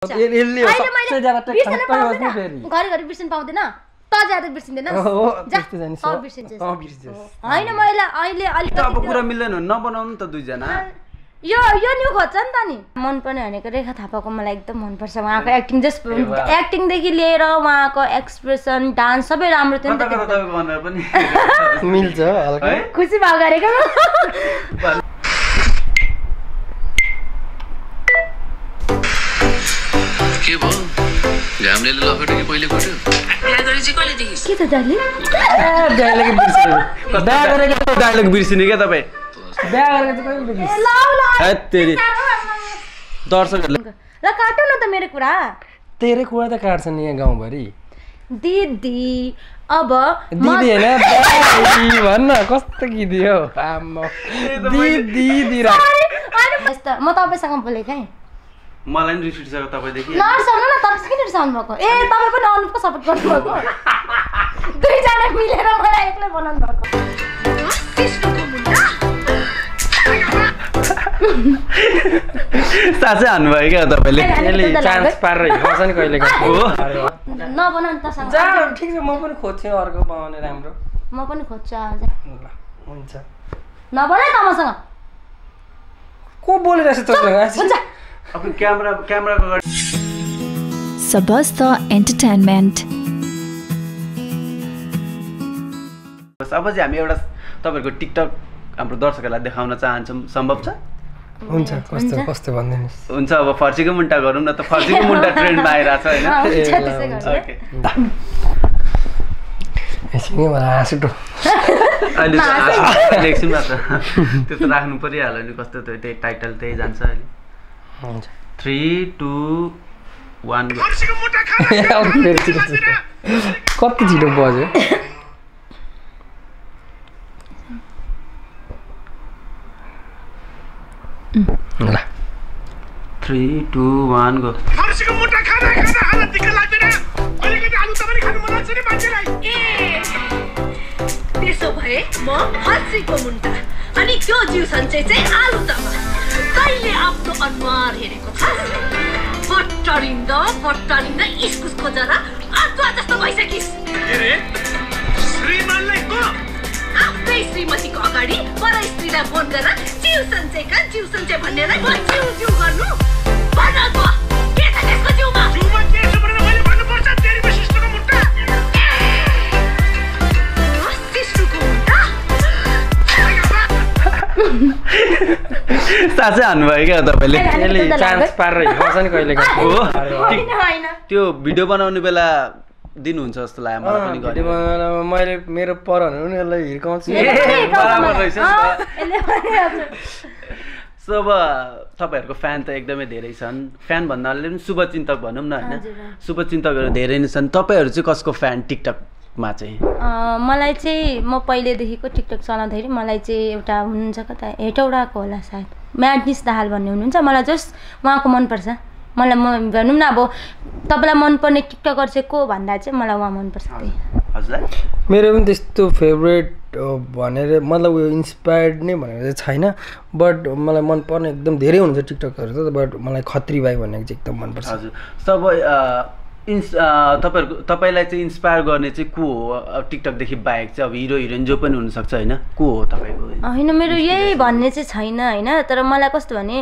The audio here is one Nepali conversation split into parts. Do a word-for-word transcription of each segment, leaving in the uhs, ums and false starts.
यसले सबसे ज्यादा ठट्टै गर्नु फेरि घरिघरि बिर्सिन पाउँदैन त ज्यादा बिर्सिँदैन हो त्यस्तो जानि सब बिर्सिन्छ अ बिर्सिन्छ हैन मैले अहिले अलिकति अब कुरा मिल्दैन नबनाउनु त दुई जना यो यो न्यू खोज्छ नि त नि मन पर्ने भनेको रेखा थापाको मलाई एकदम मन पर्छ उहाँको एक्टिङ जस्ट एक्टिङ देखि लिएर उहाँको एक्सप्रेसन डान्स सबै राम्रो थियो नि त तपाईको भनेर पनि मिल्छ हल्का खुसी भयो गरेको के भयो घामले लखेट्यो कि पहिले कोट्यो बिहा गरे चाहिँ कहिले देखिस के त डार्लिङ डायलग बिर्सिने बिहा गरेको डायलग बिर्सिने के तपाई बिहा गरेको चाहिँ कहिले देखिस ल ल हैत तेरी दर्शकहरुले ल काट्नु न त मेरो कुरा तेरै कुरा त काट्छन् यहाँ गाउँभरि दिदी अब दिदी हैन दिदी भन्न कस्तो दिदी हो आम्मा दिदी दिरा यस्तो म तपाईसँग बोलेको है मलाई नि रिस उठिसक्यो तपाईदेखि नर्साउनु न तपाईँ किन रिसाउनु भएको ए तपाईँ पनि अनुपको सपोर्ट गर्नुभएको दुईजना मिलेर मलाई एक्लै बनाउनु भएको साँच्चै हान्नुभयो क्या तपाईँले यसले चान्स पारेर हिँड्छ नि कहिले कहिले हो नबनाउनु तसँग जा ठिक छ म पनि खोज्छु अर्को पाउने राम्रो म पनि खोज्छु आज ल हुन्छ नबनाए त मसँग को बोलिरहेछ तँसँग हुन्छ अब क्यामेरा क्यामेराको अगाडि सबस्त एन्टरटेनमेन्ट अब चाहिँ हामी एउटा तपाईँहरूको टिकटक हाम्रो दर्शकहरूलाई देखाउन चाहन्छौँ सम्भव छ हुन्छ कस्तो कस्तो भनिदिनुहोस् हुन्छ अब फर्सीको मुन्टा गरौँ न त फर्सीको मुन्टा ट्रेन्डमा आइरहेछ होइन ओके एकछिन मलाई हाँस उठो अहिले एकछिन मात्र त्यो त राख्नु परिहाल्यो नि कस्तो त्यही टाइटल त्यही जान्छ अहिले हुन्छ थ्री टू वान कति छिटो बज्यो ल थ्री टू वान गो फर्सीको मुन्टा खाना खाना हालत दिक्क लाग्दैन अलिकति आलु त पनि खानु मन लाग्छ नि मान्छेलाई ए त्यसो भए म फर्सीको मुन्टा अनि त्यो जिउ सन्चै चाहिँ आलु तमा कहिले आफ्नो अनुहार हेरेको छ बट्टरिँदा बट्टरिँदा इस्कुसको जरा अदुवा जस्तो भइसकिस् के रे श्रीमानलाई को आफ्नै श्रीमतीको अगाडि पर स्त्रीलाई फोन गरेर जिउ सन्चैका जिउ सन्चै भनेर म जिउ जिउ गर्नु भन त के छ त्यसको जिउमा जिउमा के छ भनेर मैले भन्नुपर्छ तेरी विशिष्टको मुन्टा शिष्टुको मुन्टा साँच्चै हान्नुभयो क्या तपाईँले यसले चान्स पारेर हिँड्छ नि कहिले कहिले हो होइन त्यो भिडियो बनाउने बेला दिनुहुन्छ जस्तो लाग्यो मलाई पनि भिडियो बनाउन मैले मेरो पर भने पनि यसलाई हिर्काउँछु बराबर रहेछ नि त यसले भनिहाल्छ सो अब तपाईँहरूको फ्यान त एकदमै धेरै छन् फ्यान भन्नाले पनि शुभचिन्तक भनौँ न होइन शुभचिन्तकहरू धेरै नै छन् तपाईँहरू चाहिँ कसको फ्यान टिकटकमा चाहिँ मलाई चाहिँ म पहिलेदेखिको टिकटक चलाउँदाखेरि मलाई चाहिँ एउटा हुनुहुन्छ कता हेटौडाको होला सायद म्याडनिस दाहाल भन्ने हुनुहुन्छ मलाई जस्ट उहाँको मनपर्छ मलाई म भनौँ न अब तपाईँलाई मनपर्ने टिकटकर चाहिँ को भन्दा चाहिँ मलाई उहाँ मनपर्छ त्यही हजुरलाई मेरो पनि त्यस्तो फेभरेट भनेर मतलब उयो इन्सपायर्ड नै भनेर चाहिँ छैन बट मलाई मनपर्ने एकदम धेरै हुनुहुन्छ टिकटकहरू त बट मलाई खत्री भाइ भनेको चाहिँ एकदम मनपर्छ हजुर सब इन्स तपाईँहरूको तपाईँलाई चाहिँ इन्सपायर गर्ने चाहिँ को हो टिकटकदेखि बाहेक चाहिँ अब हिरो हिरोइन जो पनि हुनसक्छ होइन को हो तपाईँको होइन मेरो यही भन्ने चाहिँ छैन होइन तर मलाई कस्तो भने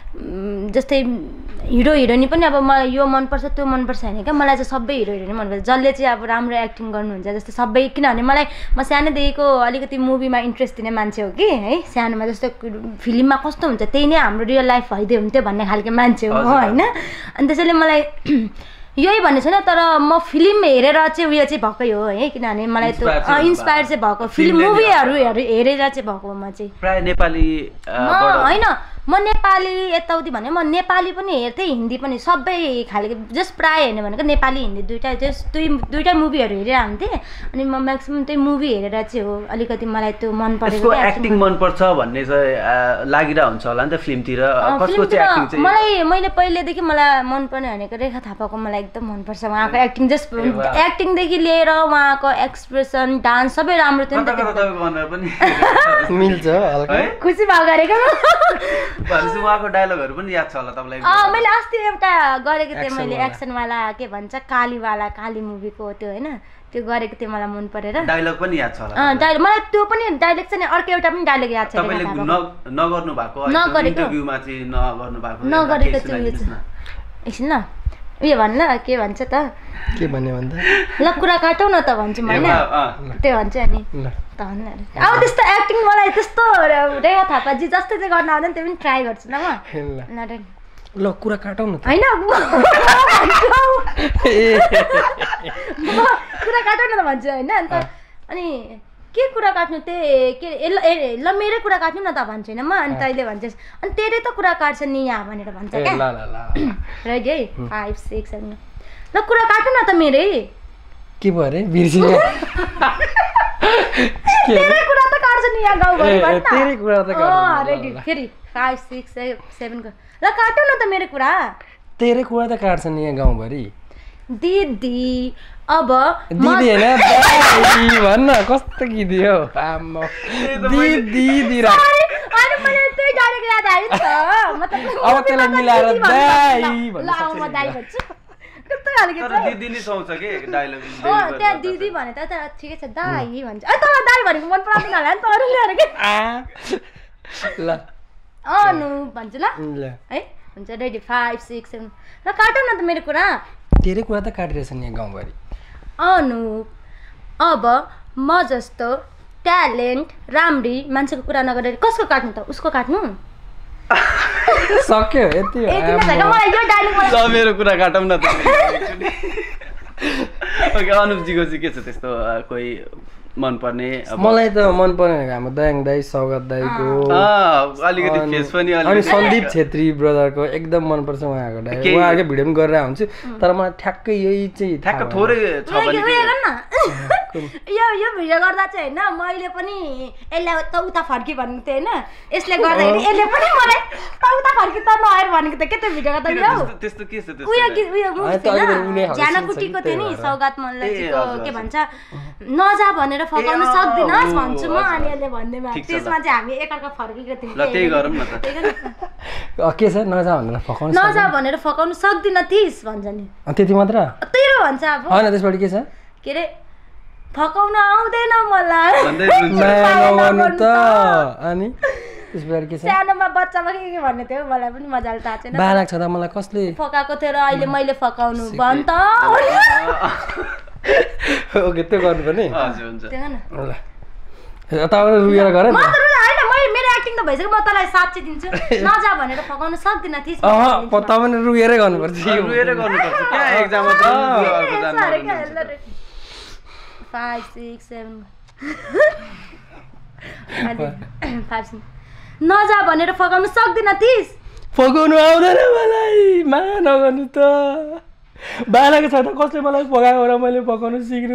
जस्तै हिरो हिरोइनी पनि अब मलाई यो मनपर्छ त्यो मनपर्छ होइन क्या मलाई चाहिँ सबै हिरो हिरोइनी मनपर्छ जसले चाहिँ अब राम्रो एक्टिङ गर्नुहुन्छ जस्तै सबै किनभने मलाई म सानैदेखिको अलिकति मुभीमा इन्ट्रेस्ट दिने मान्छे हो कि है सानोमा जस्तो फिल्ममा कस्तो हुन्छ त्यही नै हाम्रो रियल लाइफ भइदियो हुन्थ्यो भन्ने खालको मान्छे हो होइन अनि त्यसैले मलाई यही भन्ने छैन तर म फिल्म हेरेर चाहिँ उयो चाहिँ भएकै हो है किनभने मलाई त्यो इन्सपायर चाहिँ भएको फिल्म मुभीहरू हेरेर चाहिँ भएको म चाहिँ प्राय नेपाली होइन म नेपाली यताउति भने म नेपाली पनि हेर्थेँ हिन्दी पनि सबै खालको जस्ट प्रायः हेर्ने भनेको नेपाली हिन्दी दुइटा जस्ट दुई दुइटा मुभीहरू हेरेर हुन्थेँ अनि म म्याक्सिमम् त्यही मुभी हेरेर चाहिँ हो अलिकति मलाई त्यो मन परेको एक्टिङ मनपर्छ भन्ने चाहिँ लागिरहेको हुन्छ होला नि त फिल्मतिर कसको चाहिँ एक्टिङ चाहिँ मलाई मैले पहिलेदेखि मलाई मनपर्ने भनेको रेखा थापाको मलाई एकदम मनपर्छ उहाँको एक्टिङ जस्ट एक्टिङदेखि लिएर उहाँको एक्सप्रेसन डान्स सबै राम्रो थियो नि त मिल्छ हल्का खुसी भयो गरेको भनेपछि उहाँको डायलगहरू पनि याद छ होला तपाईँलाई अँ मैले अस्ति एउटा गरेको थिएँ मैले एक्सनवाला के भन्छ कालीवाला काली मुभीको त्यो होइन त्यो गरेको थिएँ मलाई मन परेर डायलग पनि याद छ होला अँ डायलग मलाई त्यो पनि डायलग चाहिँ अर्को एउटा पनि डायलग याद छ तपाईँले नगर्नु भएको इन्टरभ्यूमा चाहिँ नगर्नु भएको नगरेको चाहिँ उयो छ एकछिन ल उयो भन्न के भन्छ त के भन्ने भन्दा ल कुरा काटौँ न त भन्छु म होइन त्यो भन्छ नि त भन्न अब त्यस्तो एक्टिङ मलाई त्यस्तो रेखा थापाजी जस्तो चाहिँ गर्न आउँदैन त्यो पनि ट्राई गर्छु ल म ल कुरा काटौँ न त होइन कुरा काटौँ न त भन्छु होइन अन्त अनि के कुरा काट्नु त्यही के ए ल मेरै कुरा काट्नु न त भन्छु होइन म अनि तैँले भन्छस् अनि तेरै त कुरा काट्छ नि यहाँ भनेर भन्छ क्या राइट है फाइभ सिक्स सेभेन ल कुरा काट्नु न त मेरै के भयो अरे बिर्सिन तेरै कुरा त काट्छ नि यहाँ गाउँभरि तेरै कुरा त रेडी फेरि फाइभ सिक्स सेभेनको ल काटौँ न त मेरो कुरा तेरै कुरा त काट्छ नि यहाँ गाउँभरि दिदी अब दिदी होइन भन्न कस्तो गीत हो आम्मा दिदी दिरा अनि मैले त्यही डायलग याद आयो नि त मतलब अब त्यसलाई मिलाएर दाइ ल अब म दाइ भन्छु कस्तो खालको तर दिदी नि सुहाउँछ के डायलग हो त्यहाँ दिदी भने त ठिकै छ दाइ भन्छ अ तँलाई दाइ भनेको मन पर्दैन होला नि त अरूले अरे के ल अनु भन्छु ल है हुन्छ रेडी फाइभ सिक्स सेभेन ल काटौँ न त मेरो कुरा तेरै कुरा त काटिरहेछ नि यहाँ गाउँभरि अनु अब म जस्तो ट्यालेन्ट राम्री मान्छेको कुरा नगरेर कसको काट्नु त उसको काट्नु सक्यो यति ल मेरो कुरा काटौँ न त ओके अनुपजीको चाहिँ के छ त्यस्तो कोही मनपर्ने मलाई त मनपर्ने हाम्रो दयाङ दाई सौगात दाईको अलिकति फेस पनि अनि सन्दीप छेत्री ब्रदरको एकदम मनपर्छ उहाँको डाइ उहाँकै भिडियो पनि गरेर हुन्छ तर मलाई ठ्याक्कै यही चाहिँ ठ्याक्क थोरै छ भने यो यो भिडियो गर्दा चाहिँ होइन मैले पनि यसलाई त उता फर्की भनेको थिएँ होइन यसले गर्दाखेरि यसले पनि मलाई त उता फर्की त नआएर भनेको त के त्यो भिडियो गर्दा त्यस्तो के छ उयो उयो झ्यानाकुटीको थियो नि सौगात मल्लजीको के भन्छ नजा भनेर फकाउन सक्दिनस् भन्छु म अनि यसले भन्दैमा त्यसमा चाहिँ हामी एकअर्का फर्केको थियौँ ल त्यही गरौँ न त के छ नजा भनेर फकाउन नजा भनेर फकाउन सक्दिन थिस् भन्छ नि त्यति मात्र तेरो भन्छ अब होइन त्यसबाट के छ के अरे फकाउन आउँदैन मलाई नगर्नु त अनि त्यसबाट के छ सानोमा बच्चामा के के भन्ने थियो मलाई पनि मजाले थाहा छैन बालक छ त मलाई कसले फकाएको थियो र अहिले मैले फकाउनु भन् त ओके त्यो गर्नुपर्ने हजुर हुन्छ ल तपाईँ रुएर गरे म त होइन मैले मेरो एक्टिङ त भइसक्यो म तँलाई साँच्चै दिन्छु नजा भनेर फकाउन सक्दिन थिस् अह तपाईँ रुएरै गर्नुपर्छ रुएरै गर्नुपर्छ क्या एक्जाम मात्र five six seven five six नजा भनेर फकाउन सक्दिन थिस् फकाउनु आउँदैन मलाई मा नगर्नु त बालाको छ त कसले मलाई पकाएको र मैले पकाउनु सिक्नु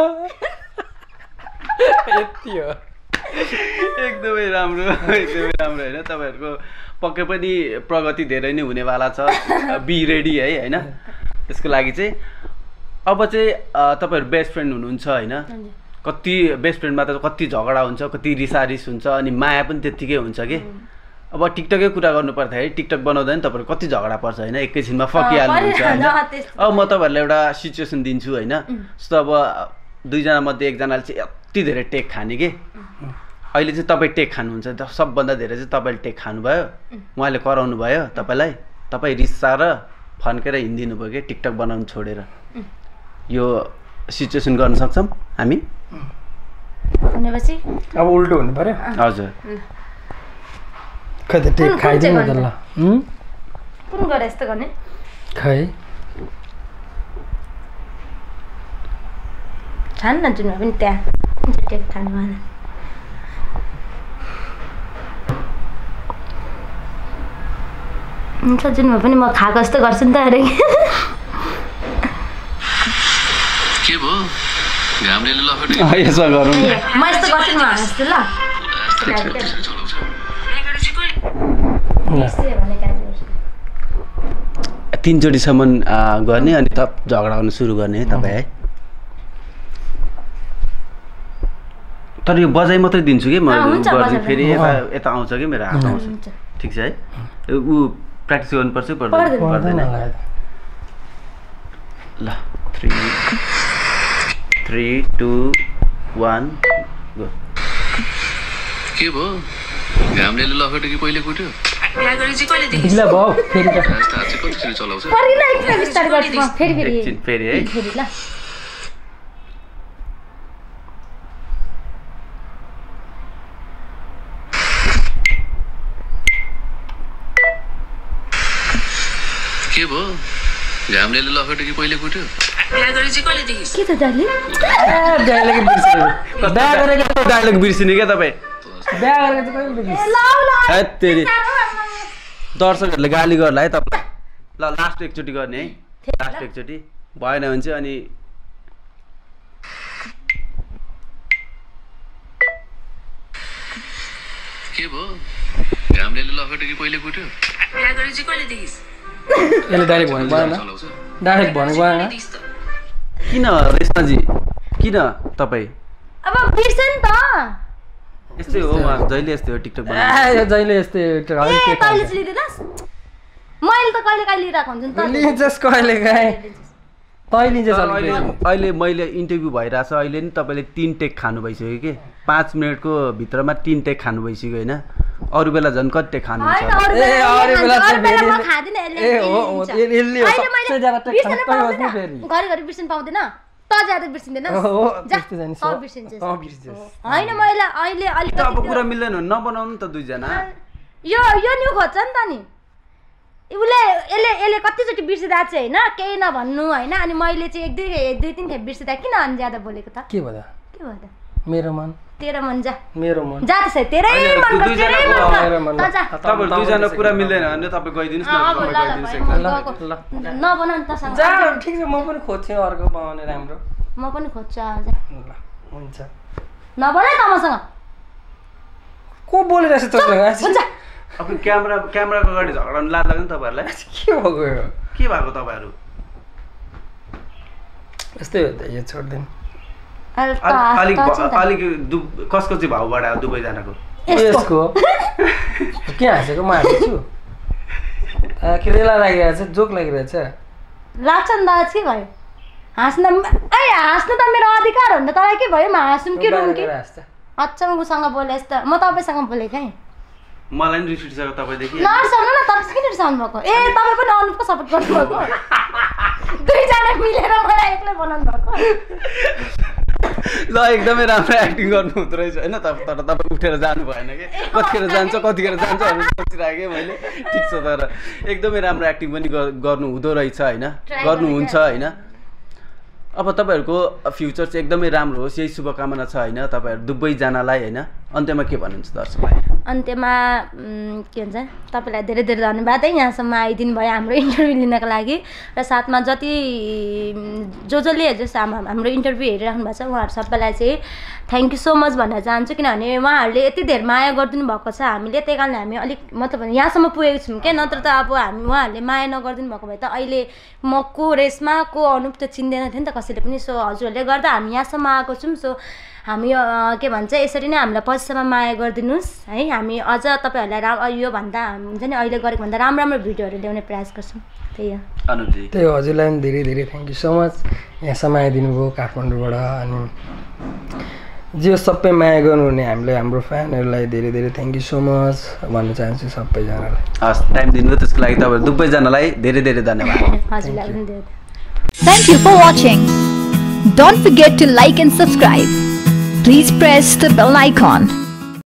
यति हो एकदमै राम्रो एकदमै राम्रो होइन तपाईँहरूको पक्कै पनि प्रगति धेरै नै हुनेवाला छ बी रेडी है होइन त्यसको लागि चाहिँ अब चाहिँ तपाईँहरू बेस्ट फ्रेन्ड हुनुहुन्छ होइन कति बेस्ट फ्रेन्डमा त कति झगडा हुन्छ कति रिसारिस हुन्छ अनि माया पनि त्यत्तिकै हुन्छ कि अब टिकटकै कुरा गर्नु पर्दाखेरि टिकटक बनाउँदा नि तपाईँहरू कति झगडा पर्छ होइन एकैछिनमा फकिहाल्नुहुन्छ होइन अब म तपाईँहरूलाई एउटा सिचुएसन दिन्छु होइन जस्तो अब दुईजना मध्ये एकजनाले चाहिँ यति धेरै टेक खाने कि अहिले चाहिँ तपाईँ टेक खानुहुन्छ सबभन्दा धेरै चाहिँ तपाईँले टेक खानुभयो उहाँले कराउनु भयो तपाईँलाई तपाईँ रिसाएर फन्केर हिँडिदिनु भयो कि टिकटक बनाउनु छोडेर यो सिचुएसन गर्न सक्छौँ हामी भनेपछि अब उल्टो हुनु पर्यो हजुर खै त टेक खाइदिनु त ल कुन गरे यस्तो गर्ने खै खान न जुन पनि त्यहाँ टेक खानु भएन हुन्छ जुनमा पनि म खाएको जस्तो गर्छु नि त अरे के भयो घामले लखेट्यो यसो गरौँ म यस्तो गर्छु नि जस्तो ल तिनचोटिसम्म गर्ने अनि थप झगडा गर्न सुरु गर्ने है तपाईँ है तर यो बजाइ मात्रै दिन्छु कि म फेरि यता यता आउँछ कि मेरो हात आउँछ ठिक छ है ऊ प्र्याक्टिस गर्नुपर्छ पर्दैन पर्दैन ल three three two one go के भयो घामले लखेट्यो कि पहिले कुट्यो बिहा गरेर चाहिँ कहिले देखि ढिला भयो फेरि त रास्ता चाहिँ कतिसरी चलाउँछ फर्किन एकचोटि स्टार्ट गर्छु म फेरि फेरि एकछिन फेरि है फेरि ल के भयो घामले लखेट्यो कि पहिले कुट्यो बिहा गरेर चाहिँ कहिले देखि के त डार्लिङ डायलग बिर्सिनु बिहा गरेको डायलग बिर्सिने क्या तपाईँ बिहा गरेको चाहिँ कहिले बिर्सिनु ल ल है तेरि दर्शकहरूले गाली गर्ला है तपाईँ ल लास्ट एकचोटि गर्ने है लास्ट एकचोटि भएन भने चाहिँ अनि के भयो घामले लखेट्यो कि पहिले कुट्यो बिहा गरेर चाहिँ कहिले देखि यसले डाइरेक्ट भनेको भएन चलाउँछ डाइरेक्ट भनेको भएन किन रेशमाजी किन तपाईँ अब बिर्स नि त यस्तै हो म जहिले यस्तै हो टिकटक बनाउँदा ए जहिले यस्तै ए कहिले चाहिँ लिँदैनस् मैले त कहिले कहिले लिइरहेको हुन्छु नि त लिन्छस् कहिले काहीँ तै लिन्छस् अहिले अहिले मैले इन्टरभ्यू भइरहेछ अहिले नि तपाईँले तिन टेक खानु भइसक्यो कि पाँच मिनटको भित्रमा तिन टेक खानु भइसक्यो होइन अरू बेला झन् कति टेक खानुहुन्छ ए अरू बेला चाहिँ फेरि म खादिन यसले ए हो हो यसले हो सबसे ज्यादा टेक खान्छ तै होस् नि फेरि घरि घरि बिर्सिन पाउँदैन त ज्यादा बिर्सिँदैन हो जा त्यस्तो जानि सब बिर्सिन्छस् अँ बिर्सिन्छस् होइन मैले अहिले अलिकति अब कुरा मिल्दैन भने नबनाउनु त दुईजना यो यो न्यु खोज्छ नि त नि उसले यसले यसले कतिचोटि बिर्सिँदा चाहिँ होइन केही नभन्नु होइन अनि मैले चाहिँ एक दुई एक दुई तिन खेप बिर्सिँदा किन अनि ज्यादा बोलेको त के भयो के भयो त मेरो मन तेरो मन जा मेरो मन जा त्यसै तेरै मन दुई तेरै मेरो मन मन त जा तपाईँहरू दुईजना कुरा मिल्दैन भने तपाईँ गइदिनुहोस् न अब तपाईँ ल गइदिनुहोस् ल एकताल। नबनाउ नि तसँग जा ठिक छ म पनि खोज्छु अर्को पाउने राम्रो म पनि खोज्छु आज ल हुन्छ नबोल है त मसँग को बोलिरहेछ तसँग हुन्छ अब क्यामेरा क्यामेराको अगाडि झगडाउनु लाज लाग्यो नि तपाईँहरूलाई के भएको यो के भएको तपाईँहरू यस्तै हो त यो छोड्दिनु अलिक अलिक अलिक दु कसको चाहिँ भाउ बढायो दुवैजनाको यसको के हाँसेको म हाँसेछु रेला लागिरहेछ जोक लागिरहेछ लाग्छ नि त के भयो हाँस्न ए हाँस्नु त मेरो अधिकार हो नि त तँलाई के भयो म हाँसौँ कि रुम कि अच्छा म उसँग बोले यस्तो म तपाईँसँग बोलेको है मलाई नि रिस उठिसक्यो तपाईँदेखि नर्साउनु न तपाईँ किन रिसाउनु भएको ए तपाईँ पनि अनुपको सपोर्ट गर्नुभएको दुईजना मिलेर मलाई एक्लै बनाउनु भएको ल एकदमै राम्रो एक्टिङ गर्नु हुँदो रहेछ होइन तर तपाईँ उठेर जानु भएन कि कतिखेर जान्छ कतिखेर जान्छ भनेर सोचिराखेँ मैले ठिक छ तर एकदमै राम्रो एक्टिङ पनि गर्नु हुँदो रहेछ होइन गर्नुहुन्छ होइन अब तपाईँहरूको फ्युचर चाहिँ एकदमै राम्रो होस् यही शुभकामना छ होइन तपाईँहरू दुवैजनालाई होइन अन्त्यमा के भन्नुहुन्छ दर्शकलाई अन्त्यमा के भन्छ तपाईँलाई धेरै धेरै धन्यवाद है यहाँसम्म आइदिनु भयो हाम्रो इन्टरभ्यू लिनको लागि र साथमा जति जो जसले जस्तो हाम्रो इन्टरभ्यू हेरिराख्नु भएको छ उहाँहरू सबैलाई चाहिँ थ्याङ्क यू सो मच भन्न चाहन्छु किनभने उहाँहरूले यति धेरै माया गरिदिनु भएको छ हामीले त्यही कारणले हामी अलिक मतलब यहाँसम्म पुगेको छौँ क्या नत्र त अब हामी उहाँहरूले माया नगरिदिनु भएको भए त अहिले म को रेसमा को अनुप त चिन्दैन थियो नि त कसैले पनि सो हजुरहरूले गर्दा हामी यहाँसम्म आएको छौँ सो हामी के भन्छ यसरी नै हामीलाई पछिसम्म माया गरिदिनुहोस् है हामी अझ तपाईँहरूलाई रा योभन्दा हुन्छ नि अहिले गरेको भन्दा राम्रो राम्रो भिडियोहरू ल्याउने प्रयास गर्छौँ त्यही हो अनुपजी त्यही हो हजुरलाई पनि धेरै धेरै थ्याङ्क यू सो मच यहाँसम्म आइदिनु भयो काठमाडौँबाट अनि जो सबै माया गर्नुहुने हामीले हाम्रो फ्यानहरूलाई धेरै धेरै थ्याङ्क यू सो मच भन्न चाहन्छु सबैजनालाई हस् टाइम दिनुभयो त्यसको लागि तपाईँहरू दुवैजनालाई धेरै धेरै धन्यवाद हजुरलाई पनि धेरै Thank you for watching. Don't forget to like and subscribe. Please press the bell icon.